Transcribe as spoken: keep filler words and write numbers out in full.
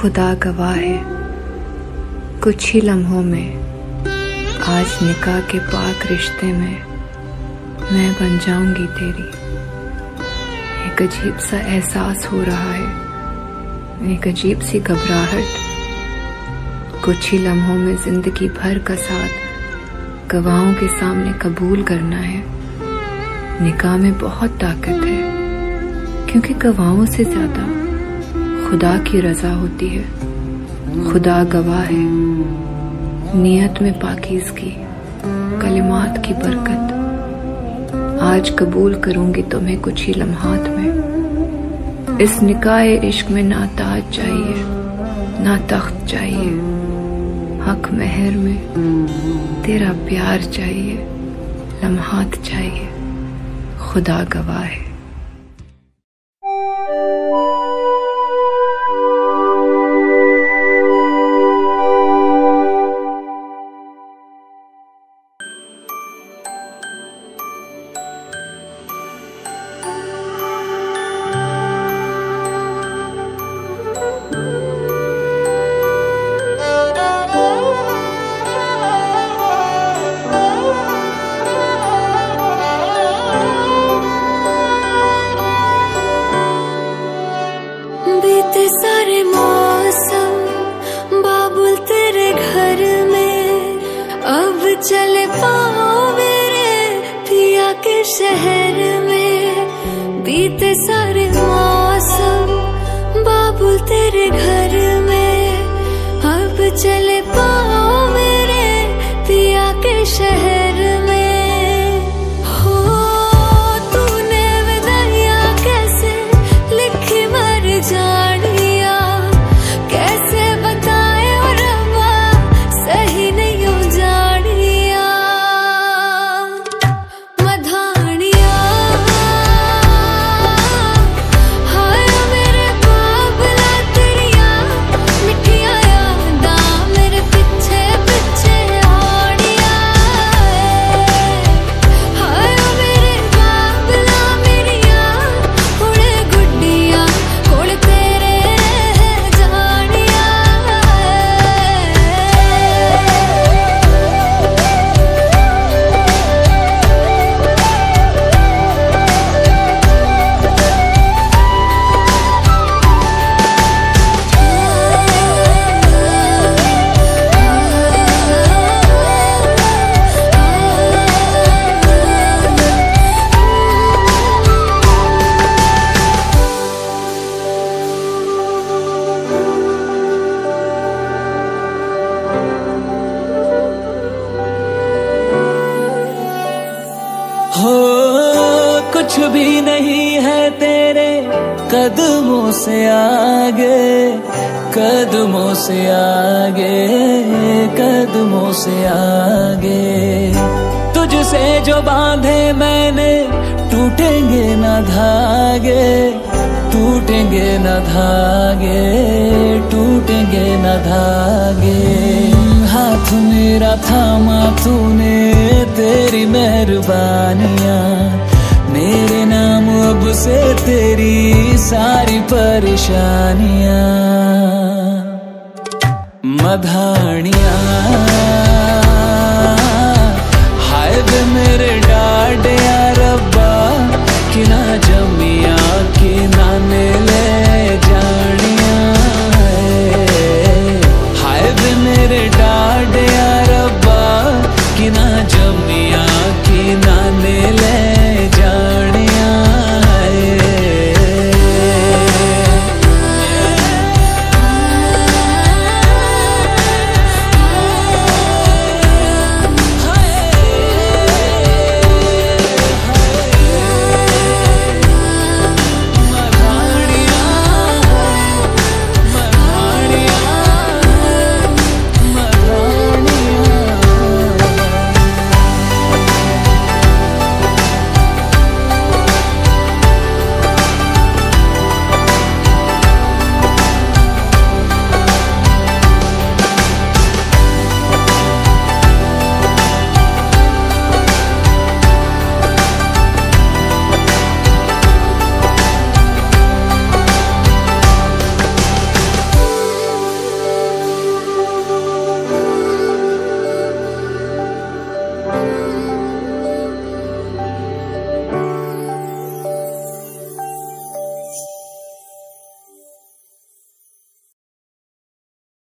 खुदा गवाह है, कुछ ही लम्हों में आज निकाह के पाक रिश्ते में मैं बन जाऊंगी तेरी। एक अजीब सा एहसास हो रहा है, एक अजीब सी घबराहट। कुछ ही लम्हों में जिंदगी भर का साथ गवाहों के सामने कबूल करना है। निकाह में बहुत ताकत है, क्योंकि गवाहों से ज्यादा खुदा की रजा होती है। खुदा गवाह है, नियत में पाकीज़गी, कलिमात की बरकत। आज कबूल करूंगी तुम्हें कुछ ही लम्हात में। इस निकाहे इश्क में ना ताज चाहिए ना तख्त चाहिए, हक महर में तेरा प्यार चाहिए, लम्हात चाहिए। खुदा गवाह है। सारे मौसम बाबुल तेरे घर में, अब चले पाओ मेरे पिया के शहर में। बीते सारे मौसम बाबुल तेरे घर में, अब चले पाओ मेरे पिया के शहर में। हो कुछ भी नहीं है तेरे कदमों से आगे, कदमों से आगे, कदमों से आगे। तुझसे जो बांधे मैंने टूटेंगे न धागे, टूटेंगे न धागे, टूटेंगे न धागे। हाथ मेरा थामा तूने, तेरी मेहरबानियां मेरे नाम अब से तेरी सारी परेशानियां। मधानियां हाय वे मेरे डाडिया,